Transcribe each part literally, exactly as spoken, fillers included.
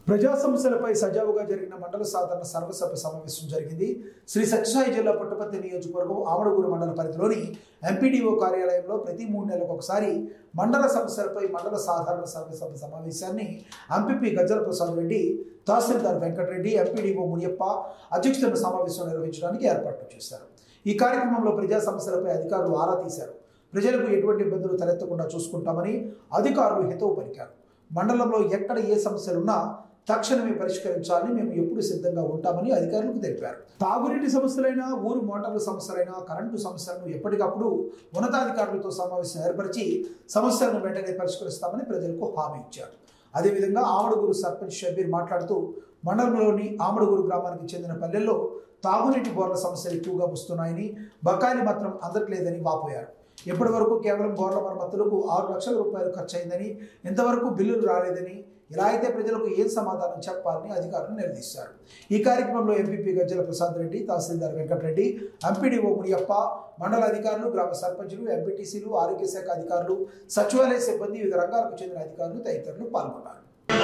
ప్రజా సమస్యలపై సజావుగా జరిగిన మండల సాధారణ సర్వసభ్య సమావేశం జరిగింది. శ్రీ సత్యసాయి జిల్లా పుట్టపర్తి నియోజకవర్గం ఆమడుగూరు మండల పరిధిలోని ఎంపీడీఓ కార్యాలయంలో ప్రతి మూడు నెలలకు ఒకసారి మండల సమస్యలపై మండల సాధారణ సర్వసభ్య సమావేశాన్ని ఎంపీపీ గజ్జల ప్రసాద్ రెడ్డి, తహసీల్దార్ వెంకటరెడ్డి, ఎంపీడీఓ మునియప్ప అధ్యక్షతన సమావేశం నిర్వహించడానికి ఏర్పాట్లు చేశారు. ఈ కార్యక్రమంలో ప్రజా సమస్యలపై అధికారులు ఆరా తీశారు. ప్రజలకు ఎటువంటి ఇబ్బందులు తలెత్తకుండా చూసుకుంటామని అధికారులు హితవు పలికారు. మండలంలో ఎక్కడ ఏ సమస్యలున్నా తక్షణమే పరిష్కరించాలని మేము ఎప్పుడు సిద్ధంగా ఉంటామని అధికారులకు తెలిపారు. తాగునీటి సమస్యలైనా, ఊరు మోటార్ల సమస్యలైనా, కరెంటు సమస్యలను ఎప్పటికప్పుడు ఉన్నతాధికారులతో సమావేశం ఏర్పరిచి సమస్యలను వెంటనే పరిష్కరిస్తామని ప్రజలకు హామీ ఇచ్చారు. అదేవిధంగా ఆమడుగూరు సర్పంచ్ షబీర్ మాట్లాడుతూ మండలంలోని ఆమడుగూరు గ్రామానికి చెందిన పల్లెల్లో తాగునీటి బోర్ల సమస్యలు ఎక్కువగా వస్తున్నాయని, బకాయిలు మాత్రం అందట్లేదని వాపోయారు. ఇప్పటి వరకు కేవలం బోర్ల మరమ్మతులకు ఆరు లక్షల రూపాయలు ఖర్చు అయిందని, ఇంతవరకు బిల్లులు రాలేదని, ఇలా అయితే ప్రజలకు ఏం సమాధానం చెప్పాలని అధికారులు నిలదీశారు. ఈ కార్యక్రమంలో ఎంపీపీ గజ్జల ప్రసాద్ రెడ్డి, తహసీల్దార్ వెంకటరెడ్డి, ఎంపీడీఓ మునియప్ప, మండల అధికారులు, గ్రామ సర్పంచులు, ఎంపీటీసీలు, ఆరోగ్య శాఖ అధికారులు, సచివాలయ సిబ్బంది, వివిధ రంగాలకు చెందిన అధికారులు తదితరులు పాల్గొన్నారు.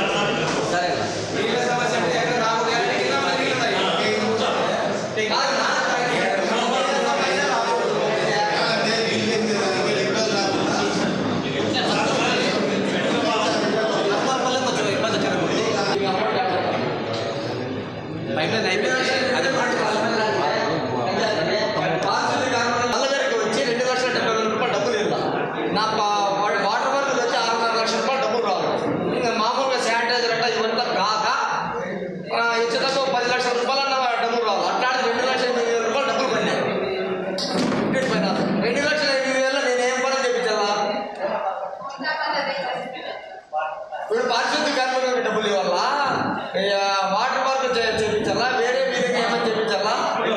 ఇప్పుడు పారిశుద్ధ్య కార్మికులకు డబ్బులు ఇవ్వాలా, వాటర్ వర్క్ చేయించాలా, వేరే విధంగా ఏమైనా చేయించాలా?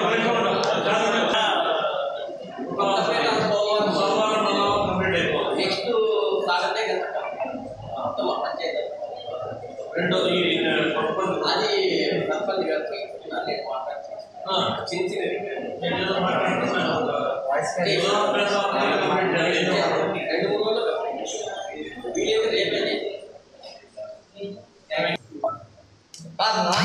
నెక్స్ట్ సాటర్డే రెండోది అది సర్పంచ్ గారికి చిన్న చిన్న రెండు మూడు రోజులు వీడియో రేపేది కాదన్నా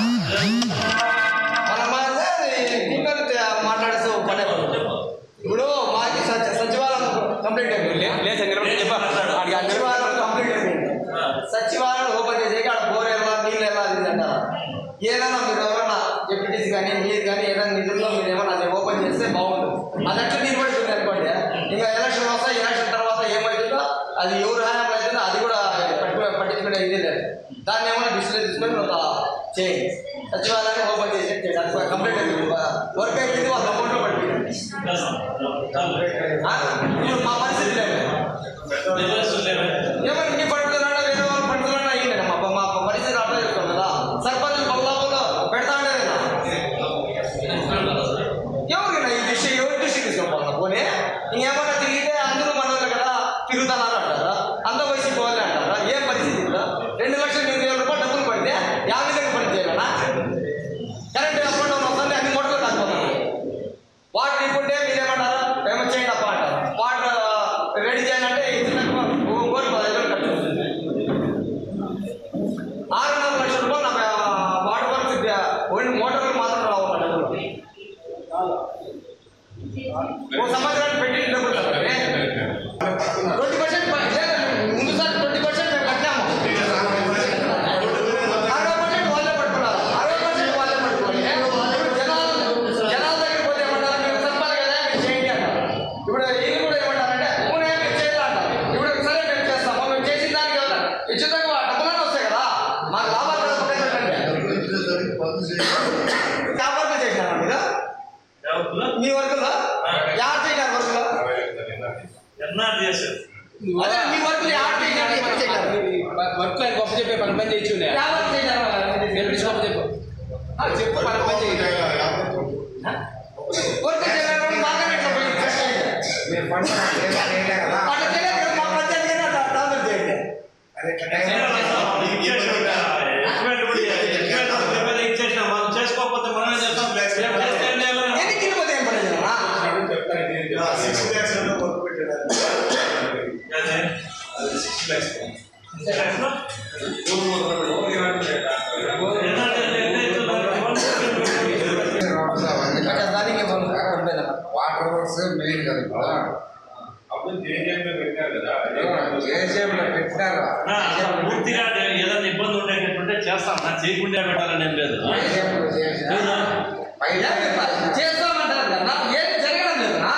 మన మాట్లాడేస్తూ పడే. ఇప్పుడు మాకి సచివాలయం కంప్లీట్ అయిపోయింది, సచివాలయం కంప్లీట్ అయిపోయింది. సచివాలయం ఓపెన్ చేసేకి ఆడ బోర్ ఎలా, నీళ్ళు ఎలా అది అంటారా? ఏదైనా మీరు ఏమన్నా డిప్యూటీస్ కానీ మీరు కానీ ఏదైనా నిధుల్లో మీరు ఏమన్నా అది ఓపెన్ చేస్తే బాగుంటుంది. అది అట్లా నీరు పడుతుంది అనుకోండి. ఇంకా ఎలక్షన్ వస్తాయి, ఎలక్షన్ తర్వాత ఏమవుతుందో అది ఎవరు హామీ అవుతుందో అది కూడా పట్టుకునే పట్టించుకునే ఇది లేదు. దాన్ని ఏమన్నా డిస్ప్లే తీసుకొని ఒక చేయండి. సచివాలయాన్ని ఓపెన్ చేసి కంప్లీట్ అయిపోయింది, వర్క్ అయిపోయింది, వాళ్ళ అమౌంట్లో పడిపోయింది. ఇప్పుడు మా పరిస్థితి లేదు, ఏమన్నా ఇన్ని పడుతున్నా వేరే వాళ్ళు పడుతున్నా అయ్యింది. మా మా పరిస్థితి అర్థం చేసుకోండి కదా. సర్పంచ్ బల్లాబులో పెడతా ఉండేది ఎవరికైనా ఈ దృష్టి ఎవరి దృష్టికి తీసుకోపోతున్నా. పోనీ ఇంకేమన్నా తిరిగితే అందరూ మనోళ్ళు కదా తిరుగుతున్నారు అంటారా, అంత వయసు పోవాలి అంటారా? ఏం పరిస్థితి ఇప్పుడు? రెండు లక్షల ఎనిమిది వేల రూపాయలు డబ్బులు పడితే యా విధంగా పని చేయాలన్నా? కరెంట్ అప్పుడు వస్తుంది, అన్ని మూటలు కాకపోతున్నాయి. వాటర్ ఇప్పుంటే మీరేమంటారా? పేమెంట్ చేయండి అప్ప అంటారు. వాటర్ రెడీ చేయాలంటే కోరి పదహైదు వేలు ఖర్చు వస్తుంది. ఆరున్నర లక్షల రూపాయలు నాకు వాటర్ వర్క్ ఓన్లీ మోటార్లు మాత్రం రావాలి డబ్బులు. ఓ సంవత్సరానికి పెట్టి డబ్బులు కదండి. ట్వంటీ పర్సెంట్ ముందు సార్ ట్వంటీ పర్సెంట్ మేము కట్టాము, అరవై పర్సెంట్ వాళ్ళే పట్టుకున్నారు. అరవై పర్సెంట్ వాళ్ళే పట్టుకోవాలి. ఇప్పుడు జనాలు జనాల దగ్గర పోతే ఏమంటారు? మీరు చెప్పాలి కదా, మీరు చేయండి అంటారు. ఇప్పుడు ఇది కూడా ఏమంటారంటే పూనే మీరు చేయాలి అంటారు. ఇప్పుడు సరే మేము చేస్తాము, మేము చేసిన దానికి కదా ఇచ్చేదానికి డబ్బులన్నీ వస్తాయి కదా, మాకు లాభాలు కదా పక్కన పెట్టండి. వ్యాపారం చేసినారా మీరు మీ వర్కులో? యాడ్ చేయాలి వర్కులో అదే మీ వర్కులు యాడ్ చేయాలి. వర్క్ ఆయన గొప్ప చెప్పే పని పని చేయొచ్చు, వ్యాపారం చేయాలి గొప్ప చెప్పు చెప్పు పని పని చేయాలి. వర్క్ చేయాలి మార్కెట్ అట్లా చేయలేదు మా పంచాయతీ ట్రాన్స్ఫర్ చేయండి. చేసుకోకపోతే మనం చేస్తాం. ఎన్ని తిరిగిపోతే ఏం పడేది సిక్స్ ల్యాక్స్ చేస్తాం, నాకు చేయకుండా పెట్టాలని ఏం లేదు. చేస్తామంటారు కదా, ఏం జరగడం లేదన్నా.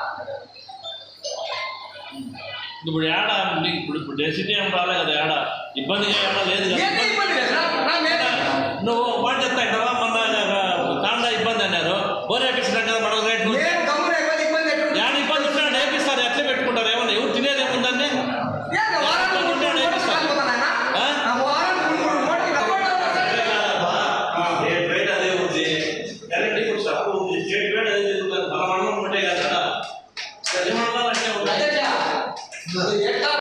ఇప్పుడు ఏడ ఇప్పుడు ఇప్పుడు డెసిటీ ఏం రాలే కదా, ఏడ ఇబ్బందిగా ఏడా లేదు కదా. నువ్వు మాట చెప్తా మొన్న తాండా ఇబ్బంది అన్నారు, బోరే కదా మన రేట్